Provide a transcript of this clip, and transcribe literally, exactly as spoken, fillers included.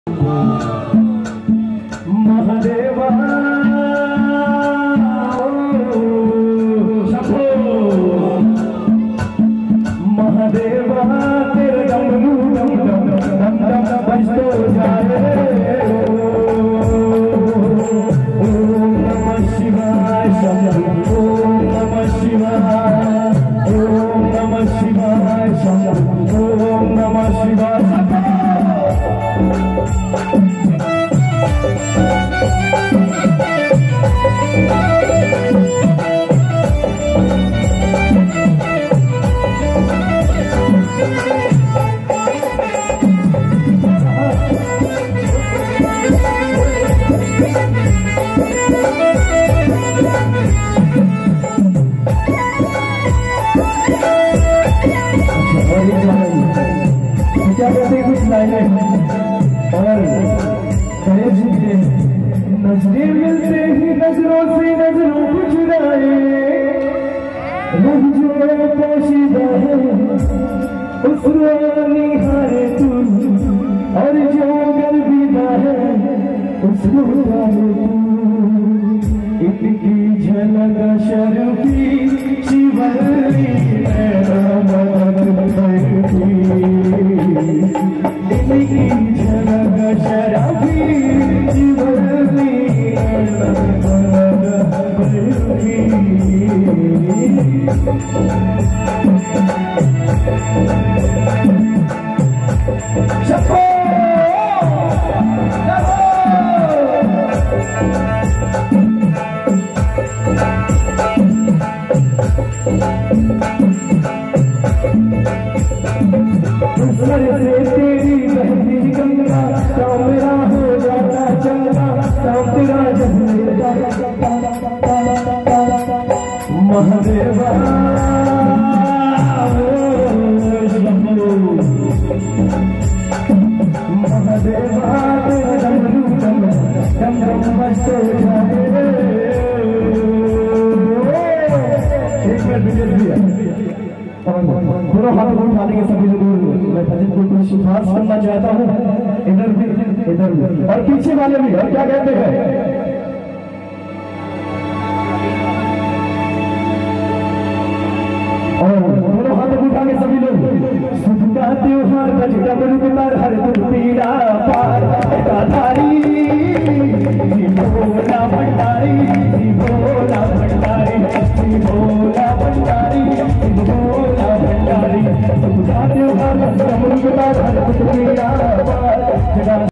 महादेवा महादेवा तेरे डमरू डम डम डम डम बजतो जाए। ओम नमः शिवाय शंभो, ओम नमः शिवाय, ओम नमः शिवाय शंभो, ओम नमः शिवाय। क्या कहते हैं कुछ लाइनें और गणेश जी के नजरें मिलते ही नजरों से नजरों को चुराए, रूह जो पोशीदा है उसको निहारे तू, और जो गर्विदा है उसको उतारे तू। इनकी झलक शर्फी शिवली इनकी झलक शराबी जीवनी शपो सर से तेरी बहती गंगा, काम मेरा हो जाता चंगा, काम तेरा जब महादेवा महादेवा तेरा डमरू डम डम डम बजतो जाए। एक मिनट विजय भैया दोनों हाथ उठाने के सभी लोग मैं भजन को कुछ सिफारिश करना चाहता हूँ। इधर भी इधर भी और पीछे वाले भी। और क्या कहते हैं? और दोनों हाथ उठा के सभी लोग सुख का त्योहार बज डमरू